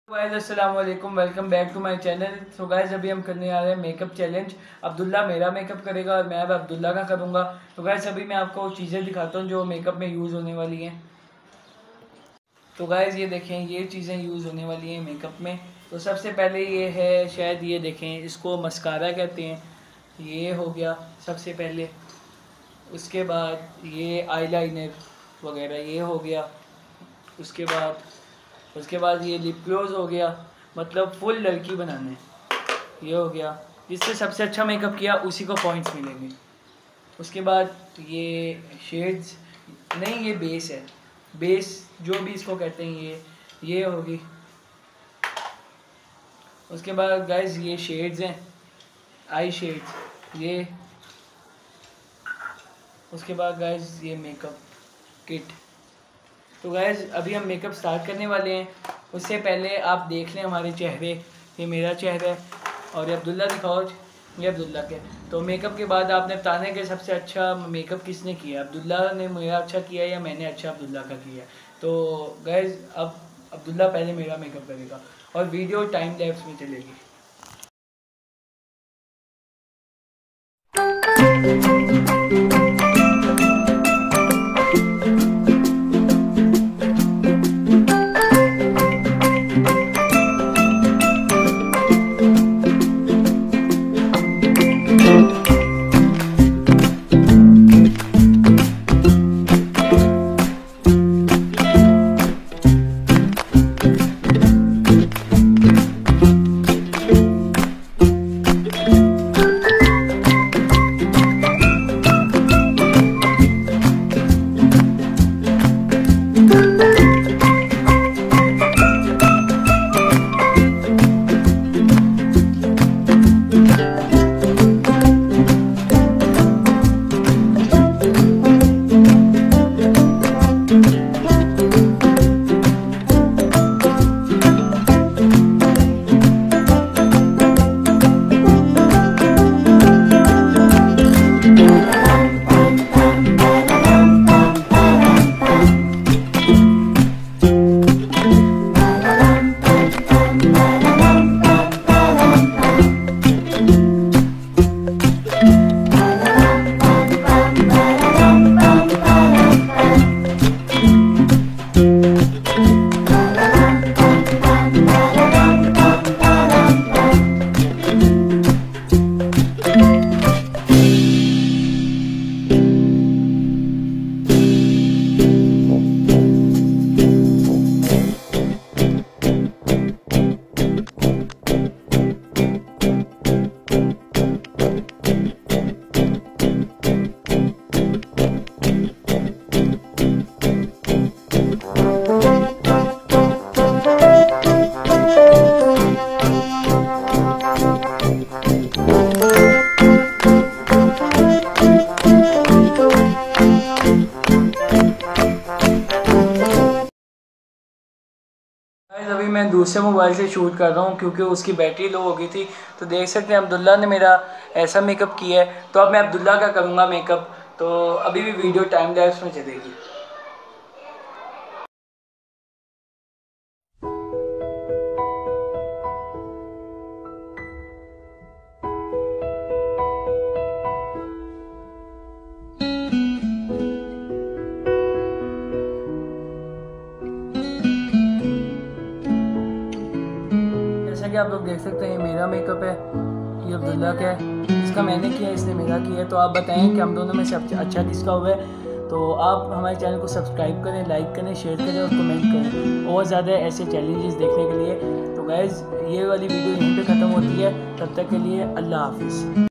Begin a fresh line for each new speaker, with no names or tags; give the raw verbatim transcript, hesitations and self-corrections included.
Guys अस्सलाम वालेकुम, welcome back to my channel. So guys अभी हम करने आ रहे हैं मेकअप चैलेंज। अब्दुल्ला मेरा मेकअप करेगा और मैं अब अब्दुल्ला का करूँगा। तो गाइस अभी मैं आपको चीज़ें दिखाता हूँ जो मेकअप में यूज़ होने वाली हैं। तो गाइस ये देखें, ये चीज़ें यूज़ होने वाली हैं मेकअप में। तो सबसे पहले ये है, शायद ये देखें, इसको मस्कारा कहते हैं। ये हो गया सबसे पहले। उसके बाद ये आईलाइनर वगैरह ये हो गया। उसके बाद उसके बाद ये लिप ग्लोज हो गया, मतलब फुल लड़की बनाने, ये हो गया। जिससे सबसे अच्छा मेकअप किया उसी को पॉइंट्स मिलेंगे। उसके बाद ये शेड्स, नहीं ये बेस है, बेस जो भी इसको कहते हैं, ये ये होगी। उसके बाद गाइस ये शेड्स हैं, आई शेड्स ये। उसके बाद गाइस ये मेकअप किट। तो गाइस अभी हम मेकअप स्टार्ट करने वाले हैं। उससे पहले आप देख लें हमारे चेहरे। ये मेरा चेहरा है और ये अब्दुल्ला दिखाओ, ये अब्दुल्ला के। तो मेकअप के बाद आपने बताना है कि सबसे अच्छा मेकअप किसने किया, अब्दुल्ला ने मेरा अच्छा किया या मैंने अच्छा अब्दुल्ला का किया। तो गाइस अब अब्दुल्ला पहले मेरा मेकअप करेगा और वीडियो टाइम लैप्स में चलेगी। अभी मैं दूसरे मोबाइल से शूट कर रहा हूँ क्योंकि उसकी बैटरी लो हो गई थी। तो देख सकते हैं अब्दुल्ला ने मेरा ऐसा मेकअप किया है। तो अब मैं अब्दुल्ला का करूँगा मेकअप। तो अभी भी वीडियो टाइम लैप्स में चलेगी। जैसा कि आप लोग देख सकते हैं मेरा मेकअप है, ये अब्दुल्ला का है, इसका मैंने किया, इसने मेरा किया। तो आप बताएं कि हम दोनों में सबसे अच्छा किसका हुआ है। तो आप हमारे चैनल को सब्सक्राइब करें, लाइक करें, शेयर करें और कमेंट करें और ज़्यादा ऐसे चैलेंजेस देखने के लिए। तो गाइज़ ये वाली वीडियो यहीं पे ख़त्म होती है। तब तक के लिए अल्लाह हाफिज़।